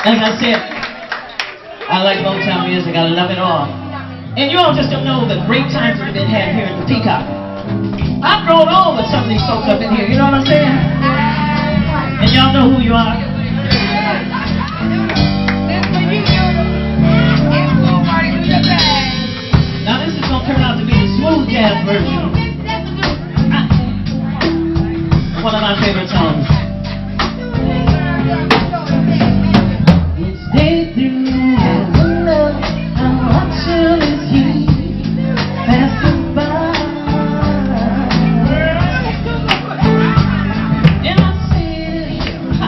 Like I said, I like Motown music. I love it all. And you all just don't know the great times that have been had here at the Peacock. I've grown old with some of these folks up in here. You know what I'm saying? And y'all know who you are. Now this is going to turn out to be the smooth jazz version. One of my favorite songs. Stay through and love, I'm watching as you pass by. And I said,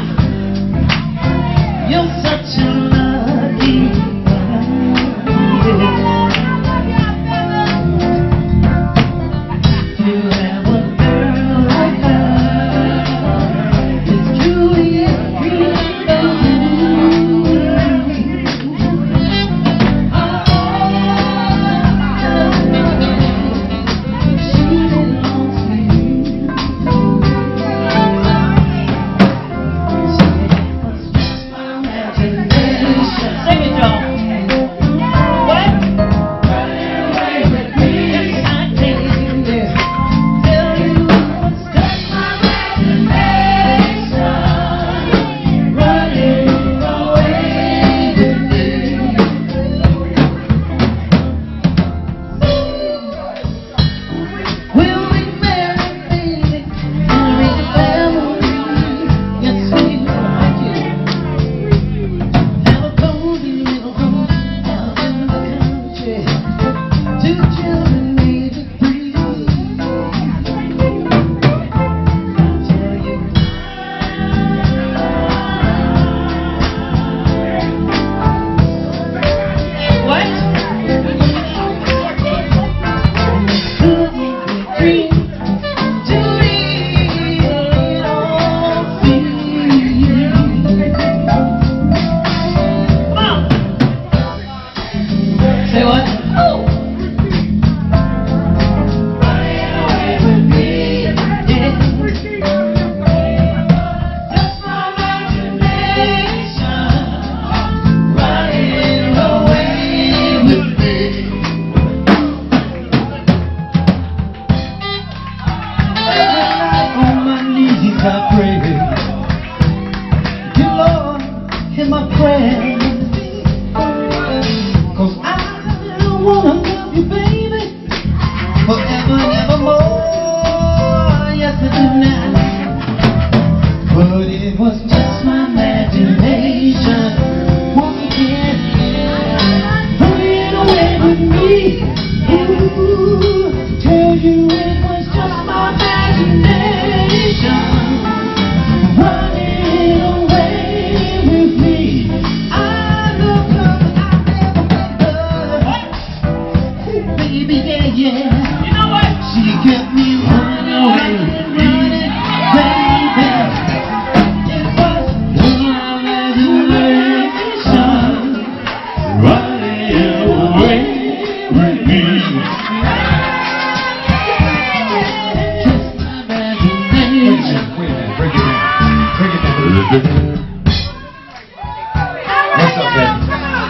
you're such a lucky girl. To have a girl like her is truly a dream of What's up, baby?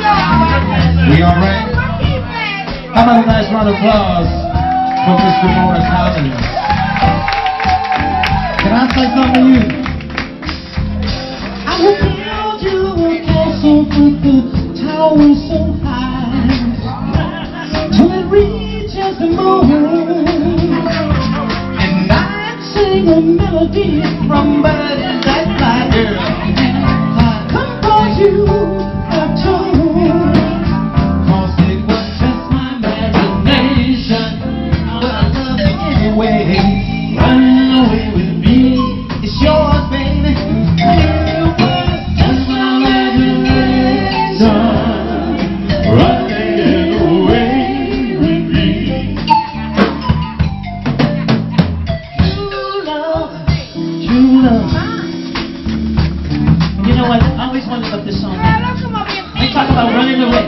We all right? How about a nice round of applause for Mr. Morris Collins? Can I say something to you? I will build you a castle with the tower so high till it reaches the moon, and I'd sing a melody from birds that fly. I compose you a tune, 'cause it was just my imagination. But I love you anyway. Run away with me, it's yours, baby. It was just my imagination. Running away with me. True love, true love. You know what? I always wondered what this song is. They talk about running away.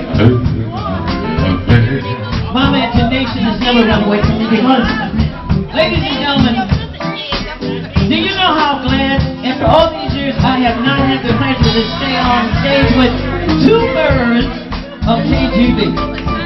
My imagination has never run away from me because, ladies and gentlemen, do you know how glad, after all these years, years, I have not had the pleasure to stay on stage with two birds of KGB.